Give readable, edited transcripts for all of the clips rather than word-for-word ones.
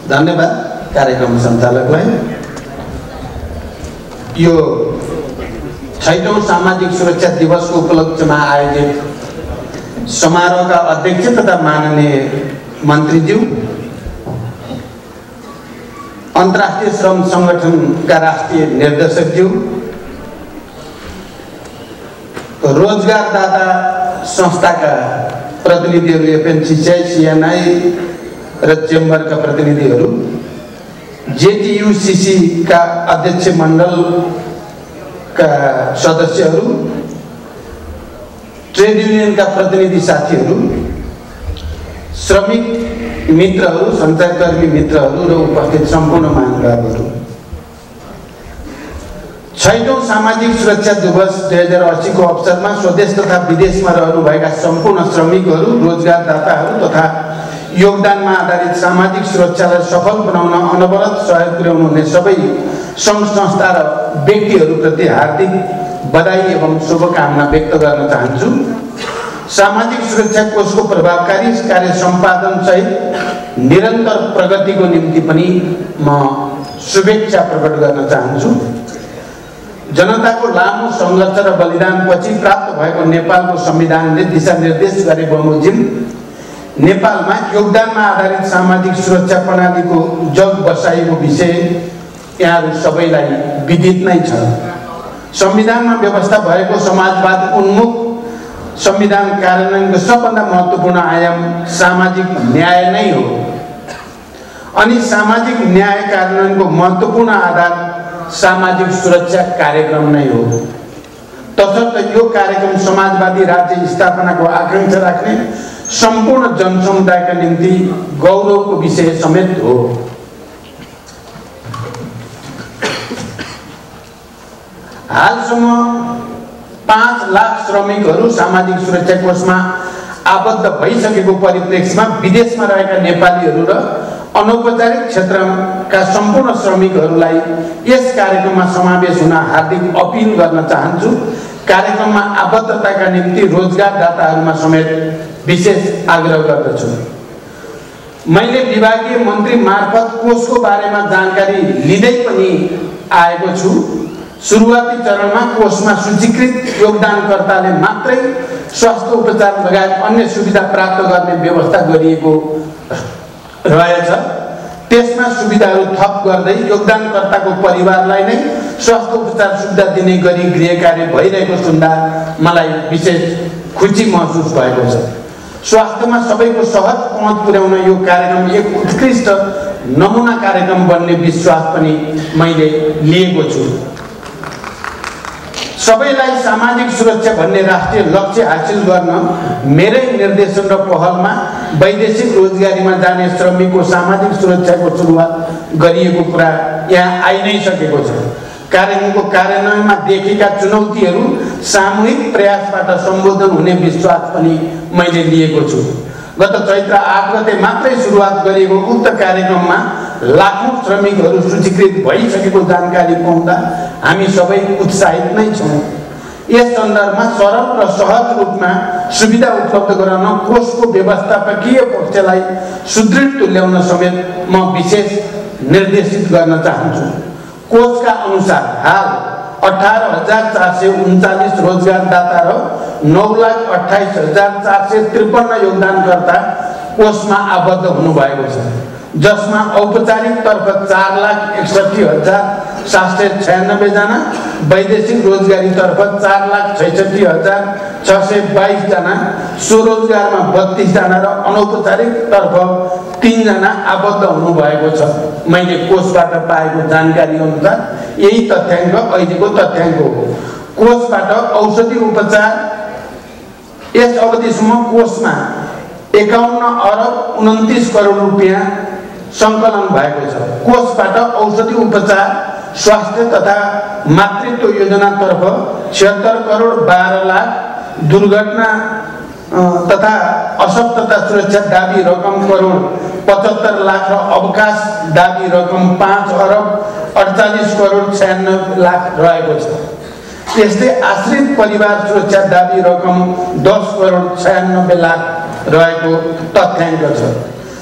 धन्यवाद कार्यक्रम सञ्चालकलाई। यो 6औं सामाजिक सुरक्षा दिवसको उपलक्ष्यमा आयोजित समारोहका अध्यक्ष तथा माननीय मन्त्रीज्यू, अन्तर्राष्ट्रिय श्रम संगठनका राष्ट्रिय निर्देशकज्यू, रोजगारदाता संस्थाका प्रतिनिधिहरू, एफएनसीसीआई, सीएनआई र चेम्बरका प्रतिनिधिहरू, जेटीयूसीसी का अध्यक्ष मण्डलका सदस्यहरू, ट्रेड युनियनका प्रतिनिधि साथीहरू, श्रमिक मित्रहरू, सञ्चारकर्मी मित्रहरू र उपस्थित सम्पूर्ण महानुभावहरू, 6औं सामाजिक सुरक्षा दिवस 2080 को अवसरमा स्वदेश तथा विदेशमा रहनुभएका सम्पूर्ण श्रमिकहरू, रोजगारदाताहरू तथा योगदानमा आधारित सामाजिक सुरक्षालाई सफल बनाउन अनवरत सहयोग पुर्याउनु हुने सबै सङ्घ संस्था र व्यक्तिहरूप्रति हार्दिक बधाई एवं शुभकामना व्यक्त गर्न चाहन्छु। सामाजिक सुरक्षा कोषको प्रभावकारी कार्य सम्पादन सहित निरन्तर प्रगतिको निम्ति पनि म शुभेच्छा प्रकट गर्न चाहन्छु। जनताको लामो सङ्घर्ष र बलिदानपछि प्राप्त भएको नेपालको संविधानले दिशानिर्देश गरे बमोजिम नेपालमा योगदानमा आधारित सामाजिक सुरक्षा प्रणालीको जग बसाइएको विषय यहाँहरू सबैलाई विदित नै छ। संविधानमा व्यवस्था भएको समाजवाद उन्मुख संविधान कार्यान्वयनको सबभन्दा महत्त्वपूर्ण आयाम सामाजिक न्याय नै हो अनि सामाजिक न्याय कार्यान्वयनको महत्त्वपूर्ण आधार सामाजिक सुरक्षा कार्यक्रम नै हो। तसर्थ यो कार्यक्रम समाजवादी राज्य स्थापनाको आकांक्षा राख्ने सम्पूर्ण जनसमुदायका निम्ति गौरवको विषय समेत हो। हालसम्म 5 लाख श्रमिकहरू सामाजिक सुरक्षा कोषमा आबद्ध भइसकेको परिप्रेक्ष्यमा विदेशमा रहेका नेपालीहरू र अनौपचारिक क्षेत्रका सम्पूर्ण श्रमिकहरूलाई यस कार्यक्रममा समावेश हुन हार्दिक अपील गर्न चाहन्छु। कार्यक्रममा आबद्धताका निम्ति रोजगारदाताहरूमा समेत विशेष आग्रह गर्दछु। मैले विभागीय मन्त्री मार्फत कोषको बारेमा जानकारी लिँदै पनि आएको छु। सुरुवाती चरणमा कोषमा सूचीकृत योगदानकर्ताले मात्रै स्वास्थ्य उपचार लगायत अन्य सुविधा प्राप्त गर्ने व्यवस्था गरिएको रहेछ। त्यसमा सुविधाहरू थप गर्दै योगदानकर्ताको परिवारलाई नै स्वास्थ्य उपचार सुविधा दिने गरी गृह कार्य भइरहेको सुन्दा मलाई विशेष खुसी महसुस भएको छ। स्वास्थ्यमा सबैको सहज पहुँच पुर्याउन यो कार्यक्रम एक उत्कृष्ट नमुना कार्यक्रम बन्ने विश्वास पनि मैले लिएको छु। सबैलाई सामाजिक सुरक्षा भन्ने राष्ट्रिय लक्ष्य हासिल गर्न मेरै निर्देशन र पहलमा वैदेशिक रोजगारीमा जाने श्रमिकको सामाजिक सुरक्षाको सुरुवात गरिएको कुरा यहाँ आइ नै सकेको छ। कार्यक्रमको कार्यान्वयनमा देखेका चुनौतीहरू सामूहिक प्रयासबाट सम्बोधन हुने विश्वास पनि मैले लिएको छु। गत चैत्र 8 गते मात्रै सुरुवात गरिएको उक्त कार्यक्रममा लाखौं श्रमिकहरू सूचीकृत भइसकेको जानकारी पाउँदा हामी सबै उत्साहित नै छौँ। यस सन्दर्भमा सरल र सहज रूपमा सुविधा उपलब्ध गराउन कोषको व्यवस्थापकीय पक्षलाई सुदृढ तुल्याउन समेत म विशेष निर्देशित गर्न चाहन्छु। कोषका अनुसार हाल 18,439 रोजगारदाता र 9,28,453 योगदानकर्ता कोषमा आबद्ध हुनुभएको छ, जसमा औपचारिक तर्फ 4,61,796 जना, वैदेशिक रोजगारी तर्फ 4,66,622 जना, स्वरोजगारमा 32 जना र अनौपचारिक तर्फ 3 जना आबद्ध हुनुभएको छ। मैले कोषबाट पाएको जानकारी अनुसार यही तथ्याङ्क अहिलेको तथ्याङ्क हो। कोषबाट औषधि उपचार यस अवधिसम्म कोषमा 51 अरब 29 करोड रुपियाँ सङ्कलन भएको छ। कोषबाट औषधि उपचार, स्वास्थ्य तथा मातृत्व योजनातर्फ 76 करोड 12 लाख, दुर्घटना तथा असक्तता सुरक्षा दाबी रकम करोड 75 लाख र अवकाश दाबी रकम 5 अरब 48 करोड 96 लाख रहेको छ। यस्तै आश्रित परिवार सुरक्षा दाबी रकम 10 करोड 96 लाख रहेको तथ्याङ्क छ।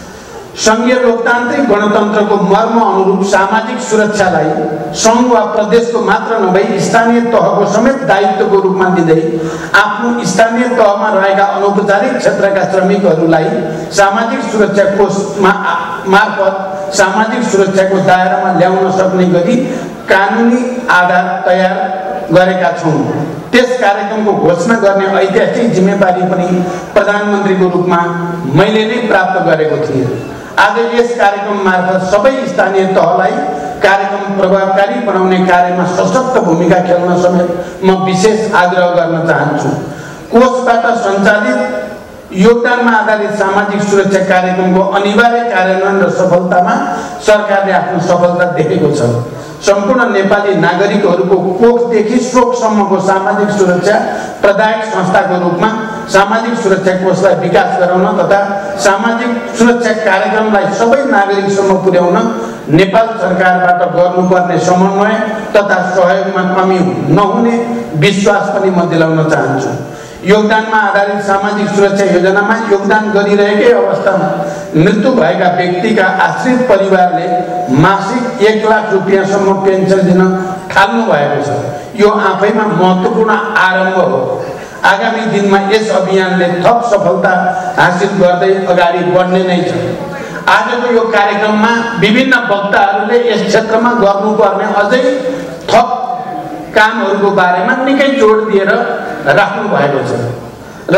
संघीय लोकतान्त्रिक गणतन्त्रको मर्म अनुरूप सामाजिक सुरक्षालाई सङ्घ वा प्रदेशको मात्र नभई स्थानीय तहको समेत दायित्वको रूपमा दिँदै आफ्नो स्थानीय तहमा रहेका अनौपचारिक क्षेत्रका श्रमिकहरूलाई सामाजिक सुरक्षा कोष मार्फत सामाजिक सुरक्षाको दायरामा ल्याउन सक्ने गरी कानुनी आधार तयार गरेका छौँ। त्यस कार्यक्रमको घोषणा गर्ने ऐतिहासिक जिम्मेवारी पनि प्रधानमन्त्रीको रूपमा मैले नै प्राप्त गरेको थिएँ। आज यस कार्यक्रम मार्फत सबै स्थानीय तहलाई कार्यक्रम प्रभावकारी बनाउने कार्यमा सशक्त भूमिका खेल्न समेत म विशेष आग्रह गर्न चाहन्छु। कोषबाट सञ्चालित योगदानमा आधारित सामाजिक सुरक्षा कार्यक्रमको अनिवार्य कार्यान्वयन र सफलतामा सरकारले आफ्नो सफलता देखेको छ। सम्पूर्ण नेपाली नागरिकहरूको कोखदेखि शोकसम्मको सामाजिक सुरक्षा प्रदायक संस्थाको रूपमा सामाजिक सुरक्षा कोषलाई विकास गराउन तथा सामाजिक सुरक्षा कार्यक्रमलाई सबै नागरिकसम्म पुर्याउन नेपाल सरकारबाट गर्नुपर्ने समन्वय तथा सहयोगमा कमी नहुने विश्वास पनि म दिलाउन चाहन्छु। योगदानमा आधारित सामाजिक सुरक्षा योजनामा योगदान गरिरहेकै अवस्थामा मृत्यु भएका व्यक्तिका आश्रित परिवारले मासिक 1 लाख रुपियाँसम्म पेन्सन दिन थाल्नु भएको छ। यो आफैमा महत्त्वपूर्ण आरम्भ हो। आगामी दिनमा यस अभियानले थप सफलता हासिल गर्दै अगाडि बढ्ने नै छ। आजको यो कार्यक्रममा विभिन्न वक्ताहरूले यस क्षेत्रमा गर्नुपर्ने अझै थप कामहरूको बारेमा निकै जोड दिएर राख्नु भएको छ र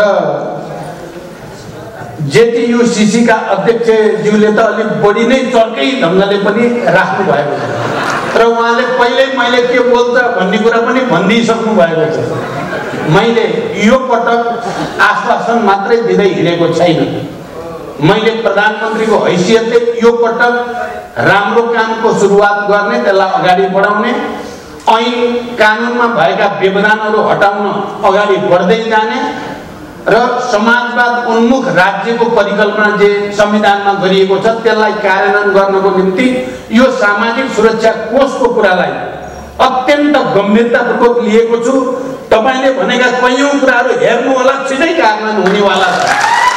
जेटीयूसीसी का अध्यक्षज्यूले त अलिक बढी नै चर्कै ढङ्गले पनि राख्नु भएको छ र उहाँले पहिल्यै मैले के बोल्छ भन्ने कुरा पनि भनिदिइसक्नु भएको छ। मैले यो पटक आश्वासन मात्रै दिँदै हिँडेको छैन। मैले प्रधानमन्त्रीको हैसियतले यो पटक राम्रो कामको सुरुवात गर्ने, त्यसलाई अगाडि बढाउने, ऐन कानुनमा भएका व्यवधानहरू हटाउन अगाडि बढ्दै जाने र समाजवाद उन्मुख राज्यको परिकल्पना जे संविधानमा गरिएको छ त्यसलाई कार्यान्वयन गर्नको निम्ति यो सामाजिक सुरक्षा कोषको कुरालाई अत्यन्त गम्भीरतापूर्वक लिएको छु। तपाईले भनेका कयौं कुराहरू हेर्नु होला, छिटै कार्यान्वयन हुनेवाला छ।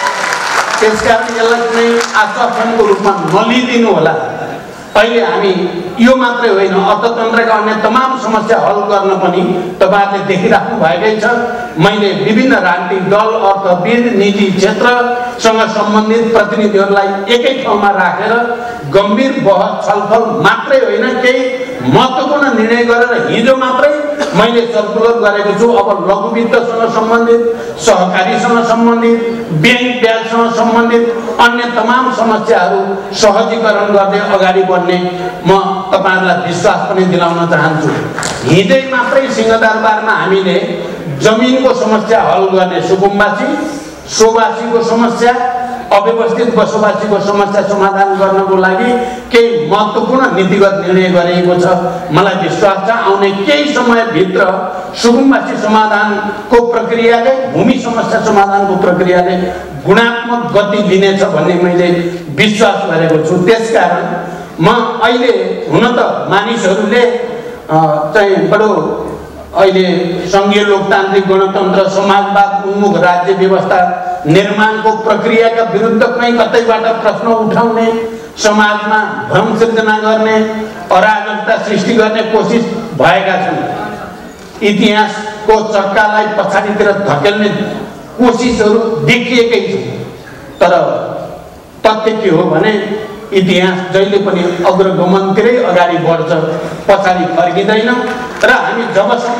त्यसकारण यसलाई कुनै आश्वासनको रूपमा नलिदिनु होला। अहिले हामी यो मात्रै होइन, अर्थतन्त्रका अन्य तमाम समस्या हल गर्न पनि तपाईहरुले देखिराख्नु भएकै छ। मैले विभिन्न राजनीतिक दल, अर्थविद, निजी क्षेत्रसँग सम्बन्धित प्रतिनिधिहरूलाई एकै ठाउँमा राखेर गम्भीर बहस छलफल मात्रै होइन, केही महत्त्वपूर्ण निर्णय गरेर हिजो मात्रै मैले सर्कुलर गरेको छु। अब लघु वित्तसँग सम्बन्धित, सहकारीसँग सम्बन्धित, बैंक ब्याजसँग सम्बन्धित अन्य तमाम समस्याहरू सहजीकरण गर्दै अगाडि बढ्ने म तपाईहरुलाई विश्वास पनि दिलाउन चाहन्छु। हिजै मात्रै सिंहदरबारमा हामीले जमिनको समस्या हल गर्ने, सुकुम्बासी सोबासीको समस्या, अव्यवस्थित बसोबासीको समस्या समाधान गर्नको लागि केही महत्त्वपूर्ण नीतिगत निर्णय गरिएको छ। मलाई विश्वास छ आउने केही समयभित्र सुकुम्बासी समाधानको प्रक्रियाले, भूमि समस्या समाधानको प्रक्रियाले गुणात्मक गति लिनेछ भन्ने मैले विश्वास गरेको छु। त्यसकारण म अहिले हुन त मानिसहरूले चाहिँ बडो अहिले संघीय लोकतान्त्रिक गणतन्त्र, समाजवाद उन्मुख राज्य व्यवस्था निर्माणको प्रक्रियाका विरुद्ध कहीँ कतैबाट प्रश्न उठाउने, समाजमा भ्रम सृजना गर्ने, अराजकता सृष्टि गर्ने कोसिस भएका छन्। इतिहासको चक्कालाई पछाडितिर धकेल्ने कोसिसहरू देखिएकै छ। तर तथ्य के हो भने इतिहास जहिले पनि अग्रगमनतिरै अगाडि बढ्छ, पछाडि फर्किँदैन। र हामी जबसम्म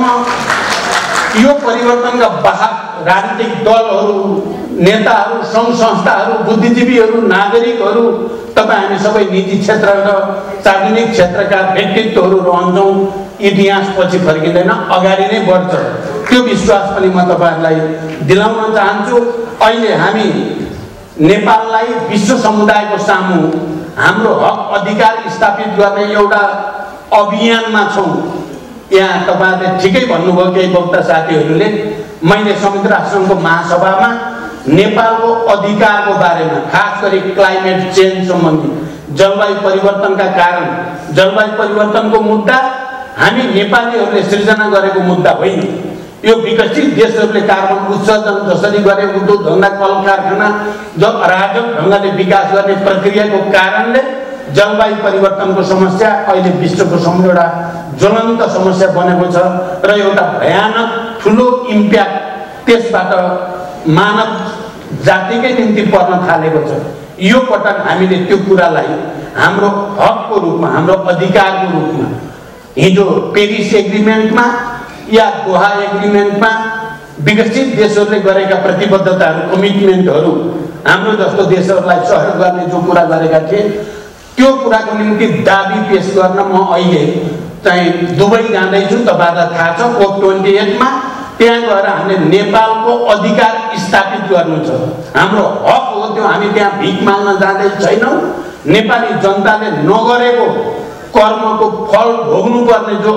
यो परिवर्तनका वाहक राजनीतिक दलहरू, नेताहरू, सङ्घ संस्थाहरू, बुद्धिजीवीहरू, नागरिकहरू, तपाईँ हामी सबै निजी क्षेत्र र सार्वजनिक क्षेत्रका व्यक्तित्वहरू रहन्छौँ, इतिहास पछि फर्किँदैन, अगाडि नै बढ्छ। त्यो विश्वास पनि म तपाईहरुलाई दिलाउन चाहन्छु। अहिले हामी नेपाललाई विश्व समुदायको सामु हाम्रो हक अधिकार स्थापित गर्ने एउटा अभियानमा छौँ। यहाँ तपाईहरुले ठिकै भन्नुभयो केही वक्ता साथीहरूले। मैले संयुक्त राष्ट्रसङ्घको महासभामा नेपालको अधिकारको बारेमा, खास गरी क्लाइमेट चेन्ज सम्बन्धी, जलवायु परिवर्तनका कारण, जलवायु परिवर्तनको मुद्दा हामी नेपालीहरूले सृजना गरेको मुद्दा होइन। यो विकसित देशहरूले कार्बन उत्सर्जन जसरी गरे, उद्योग धन्दा, कल कारखाना जो अराजक ढङ्गले विकास गर्ने प्रक्रियाको कारणले जलवायु परिवर्तनको समस्या अहिले विश्वको सामु एउटा ज्वलन्त समस्या बनेको छ र एउटा भयानक ठुलो इम्प्याक्ट त्यसबाट मानव जातिकै निम्ति पर्न थालेको छ। यो पटक हामीले त्यो कुरालाई हाम्रो हकको रूपमा, हाम्रो अधिकारको रूपमा हिजो पेरिस एग्रिमेन्टमा या दोहा एग्रिमेन्टमा विकसित देशहरूले गरेका प्रतिबद्धताहरू, कमिटमेन्टहरू हाम्रो जस्तो देशहरूलाई सहयोग गर्ने जो कुरा गरेका थिए, त्यो कुराको निम्ति दाबी पेश गर्न म अहिले चाहिँ दुबई जाँदैछु। तपाईहरुलाई थाहा छ COP28 मा त्यहाँ गएर हामीले नेपालको अधिकार स्थापित गर्नु छ। हाम्रो हक हो त्यो, हामी त्यहाँ भिख माग्न जाँदै छैनौं। नेपाली जनताले नगरेको कर्मको फल भोग्नु पर्ने जो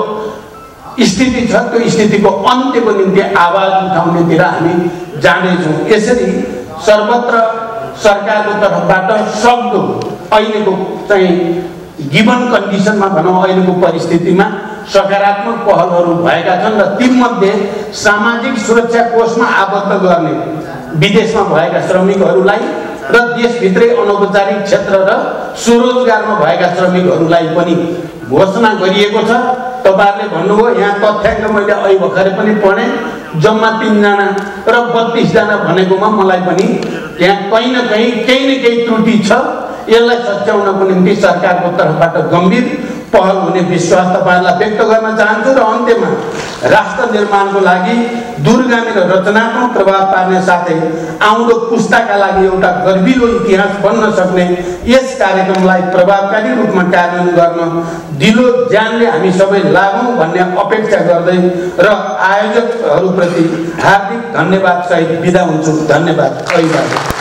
स्थिति छ, त्यो स्थितिको अन्त्यको निम्ति आवाज उठाउनेतिर हामी जाँदैछौँ। यसरी सर्वत्र सरकारको तर्फबाट सक्दो अहिलेको चाहिँ गिवन कन्डिसनमा भनौँ, अहिलेको परिस्थितिमा सकारात्मक पहलहरू भएका छन् र तीमध्ये सामाजिक सुरक्षा कोषमा आबद्ध गर्ने विदेशमा भएका श्रमिकहरूलाई र देशभित्रै अनौपचारिक क्षेत्र र स्वरोजगारमा भएका श्रमिकहरूलाई पनि घोषणा गरिएको छ। तपाईहरुले भन्नुभयो यहाँ तथ्याङ्क मैले अहिले भर्खरै पनि पढे, जम्मा 3 जना र 32 जना भनेकोमा मलाई पनि यहाँ कहीँ न कहीँ केही न केही त्रुटि छ। यसलाई सच्याउनको निम्ति सरकारको तर्फबाट गम्भीर पहल हुने विश्वास तपाईहरुलाई व्यक्त गर्न चाहन्छु र अन्त्यमा राष्ट्र निर्माणको लागि दूरगामी र रचनात्मक प्रभाव पार्ने साथै आउँदो पुस्ताका लागि एउटा गर्विलो इतिहास बन्न सक्ने यस कार्यक्रमलाई प्रभावकारी रूपमा कार्यान्वयन गर्न दिलो ज्यानले हामी सबै लागौं भन्ने अपेक्षा गर्दै र आयोजकहरूप्रति हार्दिक धन्यवाद सहित बिदा हुन्छु। धन्यवाद।